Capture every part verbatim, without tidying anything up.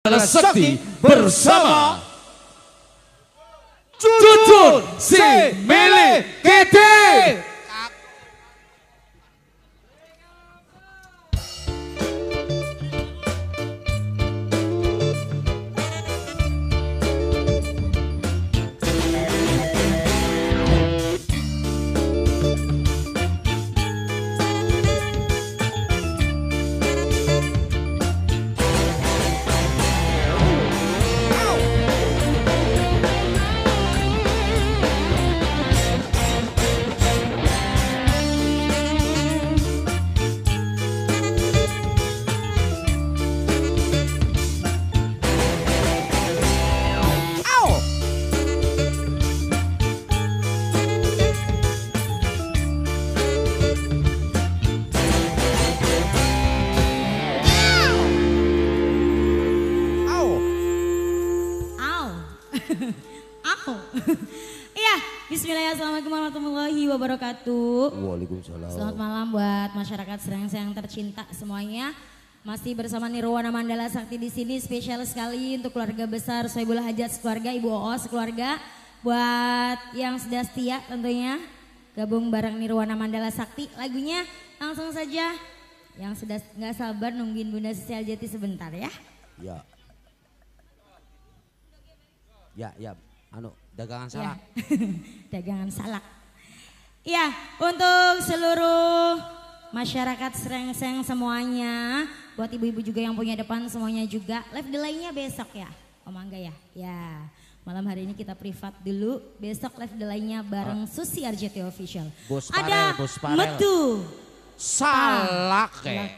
Sakti bersama Jujur si Milik Kete. Iya, bismillah, assalamualaikum warahmatullahi wabarakatuh. Waalaikumsalam. Selamat malam buat masyarakat Serengseng yang tercinta semuanya. Masih bersama Nirwana Mandala Sakti di sini, spesial sekali untuk keluarga besar Soebul Hajat keluarga, Ibu Oos keluarga. Buat yang sudah setia tentunya gabung bareng Nirwana Mandala Sakti. Lagunya langsung saja, yang sudah nggak sabar nungguin Bunda Sosial Jati sebentar ya. Ya. Ya, ya. Anu, dagangan salak. Ya. Dagangan salak. Ya, untuk seluruh masyarakat Serengseng semuanya, buat ibu-ibu juga yang punya depan semuanya juga. Live delay-nya besok ya, Om Angga ya. Ya, malam hari ini kita privat dulu. Besok live delay-nya bareng Susi R J T Official. Bos Parel, ada Bos Parel. Metu Salak ya.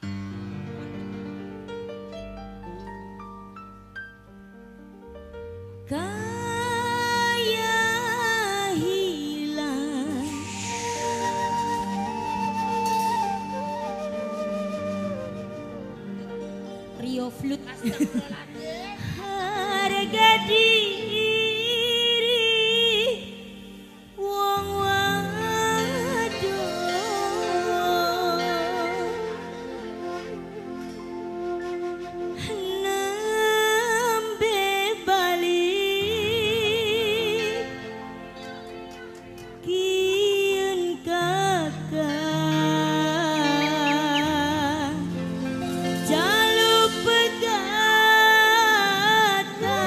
Kaya hilang Rio Flute harga diri wong wadon nembe balik kian kakak jaluk pegatan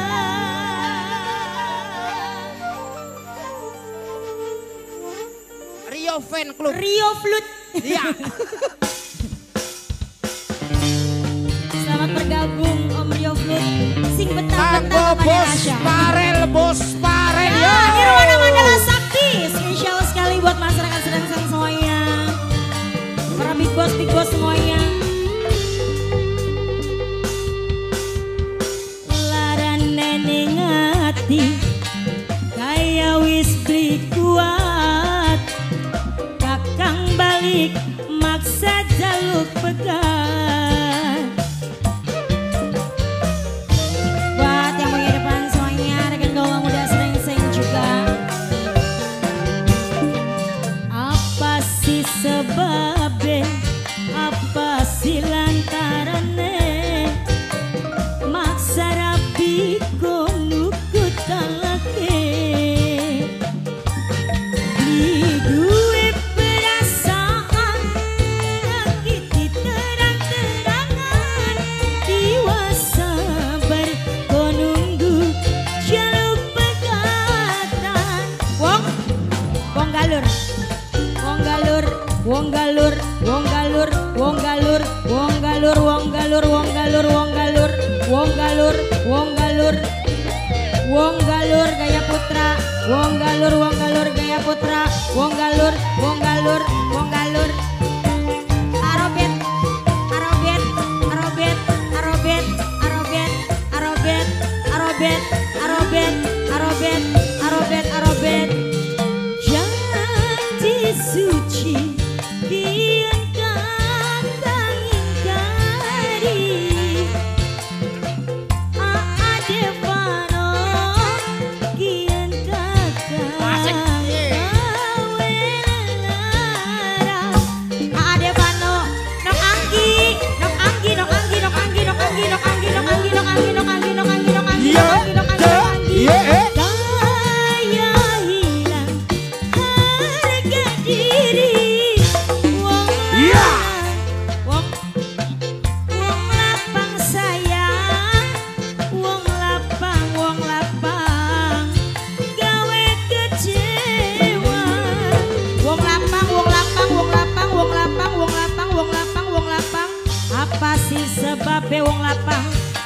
Rio Fan Club. Rio Flute. Iya. Selamat bergabung Om Rio Flute. Sing betah-betah Kanggo namanya Bos Asya. Parel, Bos Parel. Ya, Nirwana Mandala Sakti. Spesial sekali buat masyarakat Serengseng semuanya. Para big boss, big boss semuanya. Laran neneng hati kaya wis beli kuat. Kakang balik maksa jaluk pegat. Buat yang punya depan semuanya, rekan gaul muda Serengseng juga. Apa sih sebabnya, apa sih lantarannya, maksa rapi konuku talake. Di gue perasaan lagi terang-terangan, diwasa berkonunggu jaluk pegatan. Wong, wong galur, wong galur, wong galur, wong galur, wong galur, wong galur, wong galur, wong galur, wong galur, wong galur, wong galur, wong galur gaya putra, wong galur, wong galur gaya putra, wong galur, wong galur, wong galur. Arobet, arobet, arobet, arobet, arobet, arobet, arobet, arobet, arobet, arobet, arobet. Janji suci kian kakang ingkari. Aa Devano kian kakang kawelara. Aa Devano nok anggi, nok anggi, nok anggi, nok anggi, nok anggi, nok anggi, nok anggi, nok anggi.